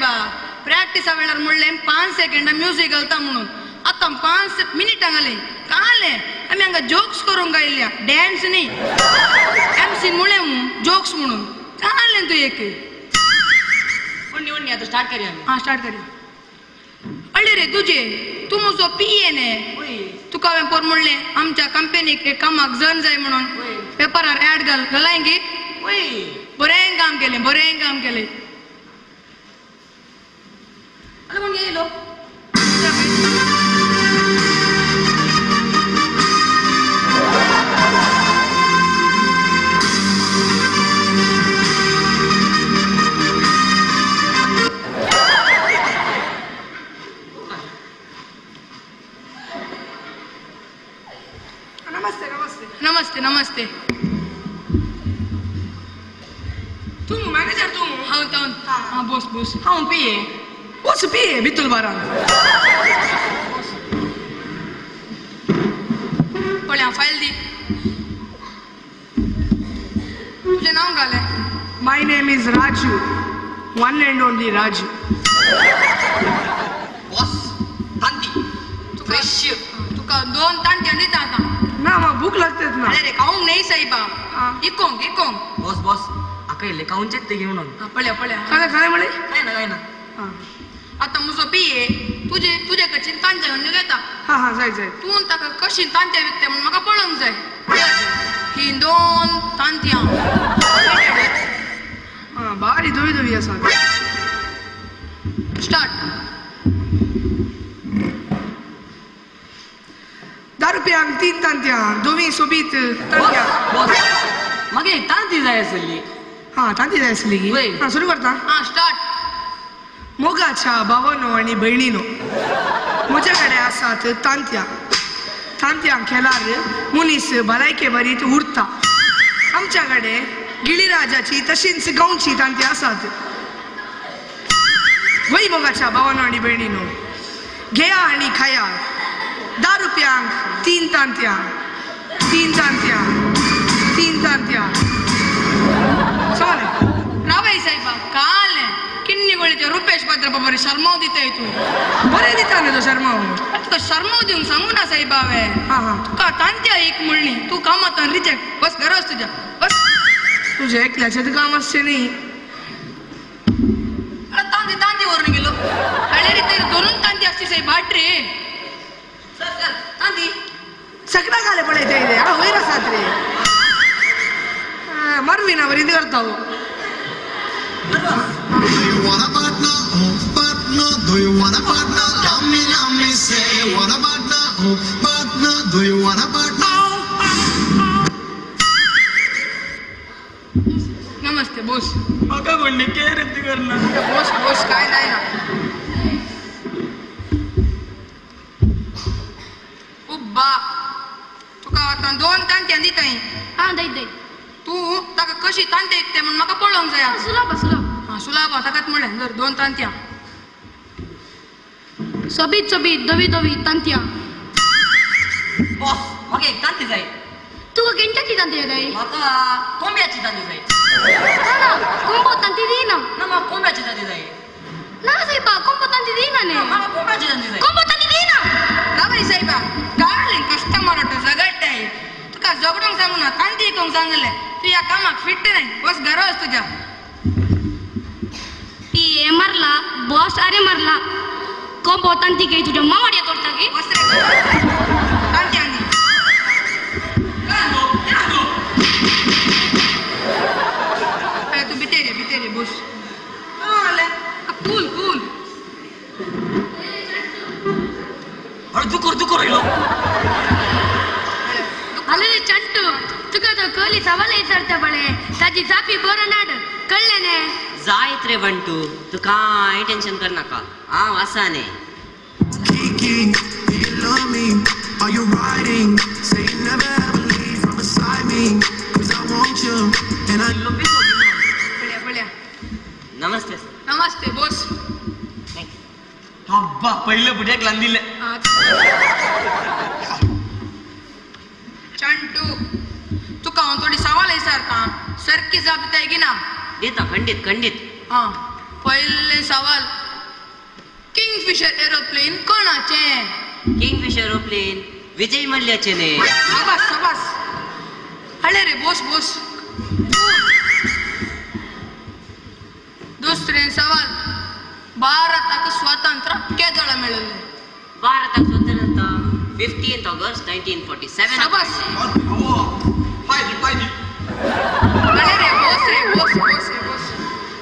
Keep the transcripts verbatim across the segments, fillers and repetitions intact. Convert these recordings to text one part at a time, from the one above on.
साहेबा प्रॅक्टिसा वेळार म्हणलें पाच सेकंड म्युझिक घालता म्हणून आता पाच मिनिटां घाले काले आम्ही हांगा जोक्स करूंक गायल्या डॅन्स न्ही एमसी म्हणलें जोक्स म्हणून काले तू एक उन्नी उन्नी आता स्टार्ट करूया आम्ही हां स्टार्ट करूया अळे रे तुझे तू म्हजो पिये ने तुका हांवें पोर म्हणलें आमच्या कंपनीक कामाक जण जाय म्हणून पेपरार ऍड घाल घालाय गी बरें काम केलें बरें काम केलें आतां कोण गेलो नमस्ते नमस्ते नमस्ते नमस्ते तू मॅनेजर तू हांव तावन हां बोस बोस हांव पिये बोस पिये भितूर बारा पळय फायल दी तुजें नांव घालें my name is Raju one and only Raju boss तांती फ्रेश तुका दोन तांट्या दिता आतां ना म्हाका भूक लागतात ना अरे रे खाऊंक नाही साईबा इकोंक इकोंक बॉस बॉस आका इल्ले काऊन चेक ते घेऊन हां पळया पळया काय काय म्हणे काय ना काय ना आता म्हजो पिये तुजे तुजे कडच्यान तांत्या घेवन घेता हा हा जाय जाय तूं ताका कशी तांत्या विकते म्हणून म्हाका पळोवंक जाय ही दोन तांत्यां हा बारी धवी धवी आसा स्टार्ट धा रुपयांक तीन तांत्यां दोवी सोबीत तांत्यां बॉस मागे एक तांती जाय आसली हा तांती जाय आसली गी वय. हा सुरू करता हां स्टार्ट मोगाच्या भावानो आणि बहिणीनो म्हज्या कडेन आसात तांत्यां तांत्यांक खेळार मनीस भलायके बरीत उरता आमच्या कडेन गिळीराजाची तशींच गांवची तांत्यां आसात वय मोगाच्या भावानो आणि बहिणीनो घेया आणि खाया धा रुपयांक तीन तांत्यां तीन तांत्यां तीन तांत्यां समजलें रावय साईबा काले किन्नी गोळीचे रुपेश भद्र बाबा शर्माव दिताय तू बरें दिता न्ही तो शर्मा तुका शर्माव दिवंक सांगू ना साईबा हांवें हा हा तुका तांत्या एक म्हणली तू कामांतल्यान रिजेक्ट बस घरा वच तुज्या बस तुझे एकल्याचें काम आसचें न्ही अरे तांती तांती व्हरून गेलो अरे रे ते दोनूच तांती आसची साईबा हाट रे सर सर तांती सगळा घाले पडयता इथे हा वयर आसात रे मरवी ना बरी करता हो Do you want a partner? Oh, partner. Do you want a partner? Tell me, tell me, say, want a partner? Oh, partner. Do you want a partner? नमस्ते बोस माका म्हणले काय रद्द करणार बोस बोस काय नाही ना उब्बा तुका आतां दोन तांत्यां दिताय हां दै दै तू ताका कशी तांत्या विकते म्हणून म्हाका पळोवंक जाय सुलभ सुलभ हां सुलाभ ताकाच म्हणलें जर दोन तांत्यां सोबीत सोबीत दोवी दोवी तांत्यां बॉस मागे एक तांती जाय तुका केंच्याची तांती जाय म्हाका कोंब्याची तांती जाय ना ना कोंबो तांती दिना ना म्हाका कोंब्याची तांती जाय ना साहेबा कोंबो तांती दिना ने म्हाका कोंब्याची तांती जाय कोंबो तांती दिना रावय साहेबा काळें कस्टमर वाटो झगडटाय तुका झगडोंक सांगू ना तांती विकूंक सांगलें तू या कामाक फिट्ट नाही बस घरा वच तुज्या पिये मारला बॉस अरे मारला कोंबो तांती काही तुझ्या मावाड्या तोडता की बस रे तांत्यां दी अरे तू भितर ये भितर ये बस कूल कूल अरे दुकर दुकर येलो अरे चंटू तुका तो कोली सवाल विचारता बळे ताजी चापी बरं नाड कळले ने जायत रे बंटू तू काय टेन्शन कर नाका हांव आसा ने Kiki, do you love me? Are you riding? Say you never ever leave from beside me. Cause I want you, and I love you. बळ्या बळ्या नमस्ते नमस्ते बोस अब्बा पहिलं बुड्याक लावून दिले चंटू तुका हांव थोडी सवाल विचारता सरकी जाप दिताय की ना देता खंडित खंडित हां पहिले सवाल किंगफिशर एरोप्लेन कोणाचे? किंगफिशर एरोप्लेन विजय मल्ल्याचे ने. शाबास शाबास. हळे रे बोस बोस. दुसरे सवाल. भारताक स्वातंत्र्य केदळ मेळले? भारताक स्वतंत्रता fifteen August nineteen forty seven. शाबास. हळे रे बोस रे बोस बोस रे बोस.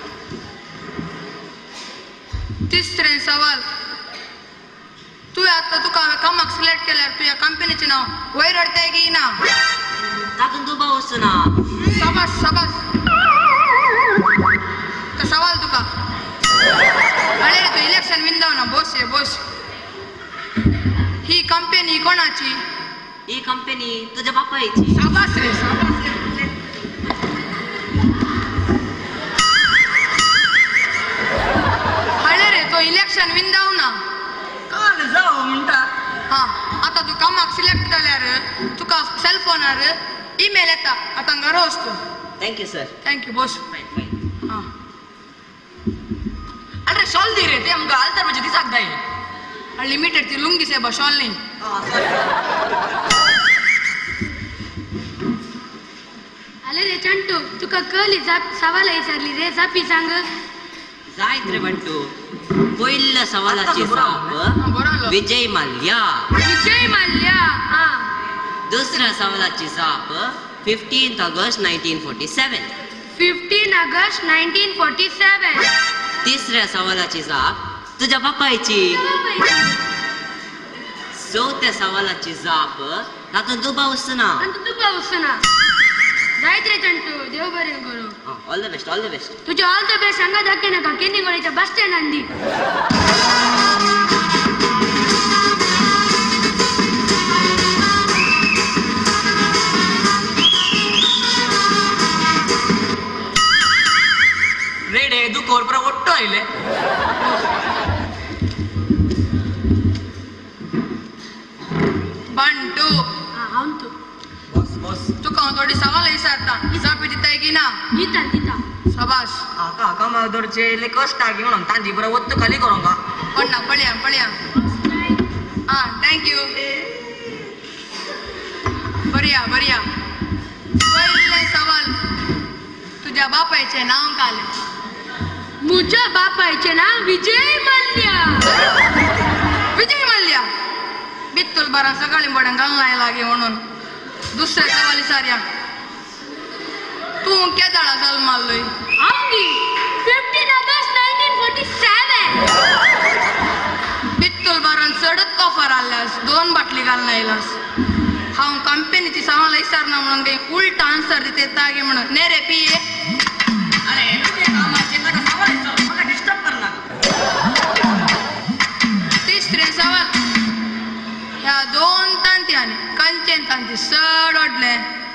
तिसरे सवाल. तू आता तुका कामाक सिलेक्ट केल्यार तुझ्या कंपनीचे नाव वयर हाडताय की ना? तातून तू भाऊस ना. शाबास शाबास. तर सवाल तुका. अरे रे तू इलेक्शन विंदाव ना बोस ये बोस. ही कंपनी कोणाची? ही कंपनी तुझ्या बापायची. शाबास रे शाबास रे. अरे रे तो इलेक्शन विंदाव ना. काल जाऊ म्हणटा. हा आता तू कामाक सिलेक्ट केल्यार तुका सेल फोनार ईमेल येता. आता घरा वचतो. Thank you sir. Thank you boss. Fine fine. हा अरे शॉल दे रे ते आमकां आलतर म्हणजे दिसाक जाय. लिमिटेड ती लुंगी से बशॉल नाही. आले रे चंटू तुका कळली सवाल विचारली रे सापी सांग. जायत रे बंटू. पहिल्या सवालाची जाप बरोबर. विजय मल्ल्या. विजय मल्ल्या. हा. दुसऱ्या सवालाची जाप fifteen August nineteen forty seven. Fifteen August nineteen forty seven. तिसऱ्या सवालाची जाप तुझ्या बापायची. चौथ्या सवालाची जाप तातून तू भाऊस ना. तू पाऊस ना. जायत रे चंटू देव बरें करू. All the best all the best. तुझ्या ऑल द बेस्ट सांगा दाखे नका केनिगोळीच्या बस स्टँड अंदी. रेडे दुकोर पर ಒಟ್ಟು ಆಯ್ಲೆ. बंटू हांतू बस बस. तुका हांव थोडी सवाल विचारता. जापी दिताय की ना? दिता दिता. शाबास. आका कामाक धरचे इल्ले कश्ट आगी म्हणून तांची बरं ಒತ್ತು खाली करूंगा. पडना पळया पळया. हा थँक्यू. बरिया बरिया. पहिले सवाल. तुझ्या बापायचे नाव काले? मुझ्या बापायचे नाव विजय मल्ल्या. विजय मल्ल्या. बित्तुल बरा सकाळी बडा घालनाय लागे म्हणून. दुसरे सवाल विचारया. तू केदाळा जल्मालोय? आमगी fifteen August nineteen forty seven. बित्तुल बरान चढत ऑफर आल्यास दोन बाटली घालनायलास. हांव कंपनीची सवाल विचारना म्हणून काही उलटा आन्सर दिते तागे म्हणून. ने रे पिये. अरे तुझे कामाचे नका सवाल विचार. मला डिस्टर्ब कर ना. तिसरे सवाल. ह्या दोन तांत्याने कंचेन तांती चढ ओडले